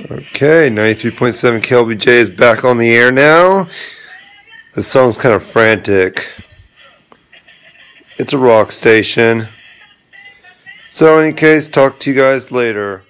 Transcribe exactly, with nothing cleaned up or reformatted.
Okay, ninety-three point seven K L B J is back on the air now. The song's kind of frantic. It's a rock station. So in any case, talk to you guys later.